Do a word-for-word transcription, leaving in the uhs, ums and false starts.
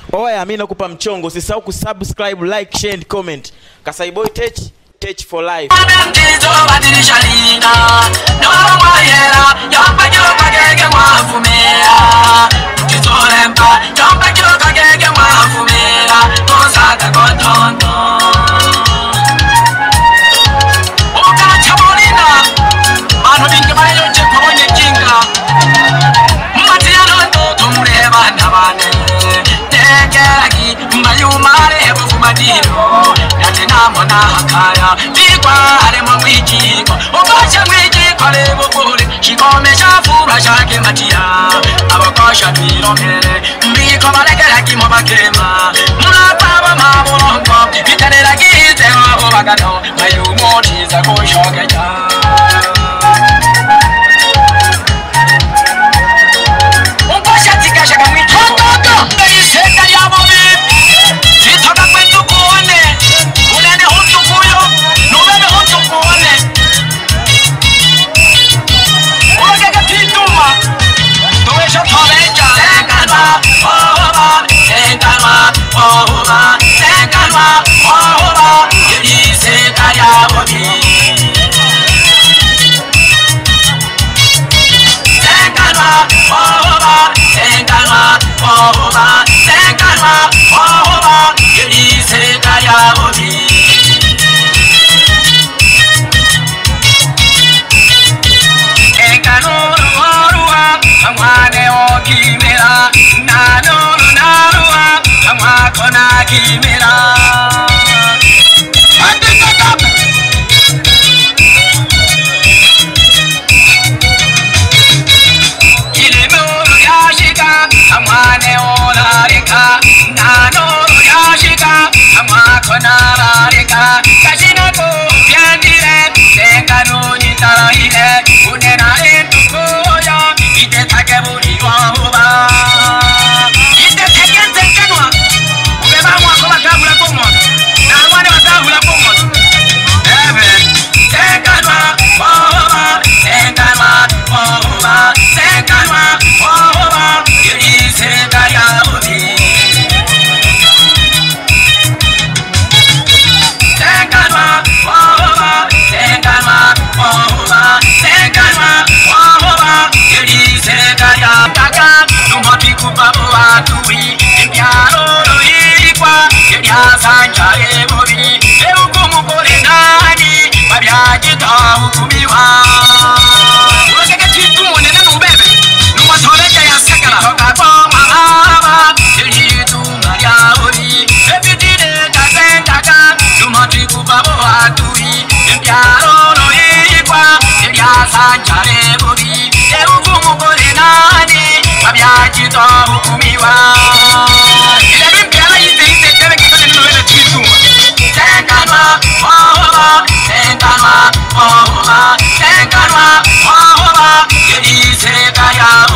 Oya, mimi nakupa mchongo, usisahau kusubscribe, like, share and comment. Kasai Boy Tech, Tech for life. Mona hakaya bigwa ale mu wikiko obacha wikiko ale bukule shikome shafura shake matia abakosha biromere mbiko balekera kimo bakema mulapaba mabulongo bitanera gite abo bagano mayumoti za koshogeja obacha tikasha kamwiko toto ndayiseka yabo bibi zitoka kwetu kuone unene hutu kuyo nubebe hutu kuone ogega pituma tuwesha toleja senganwa ohoba senganwa ohoba senganwa ohoba yedise kaya bobi senganwa ohoba senganwa ohoba senganwa ohoba yedise kaya bobi amwane okimera nano narua amakona kimera atikaka ile muru yashika amwane olarika nano yashika amakona larika kashina ko byandire tekano nitaraile unena entukoya ite takeburi wahoba ite tekente kanwa ubeba mwako bakabula komwa na wane bakabula komwa ebe tekanwa wahoba tekanwa wahoba tekanwa wahoba yise kaya obi tekanwa wahoba tekanwa wahoba tekanwa wahoba sekaya taka numati kubabu atui impiano loikwa ya sanja ebori eukumu kore nani mabyaji tahukumiwa wogege titu nene nubebe numatoleja ya sekala toka kwa mahaba elitu maria ori epitide kakendaka numati kubabu atui impiano loikwa ya sanja ebori eukumu kore nani mabyaji tahukumiwa ile mpiana yite yite tebe kitone nubebe titu tenganwa wahoba tenganwa wahoba tenganwa wahoba yedise kaya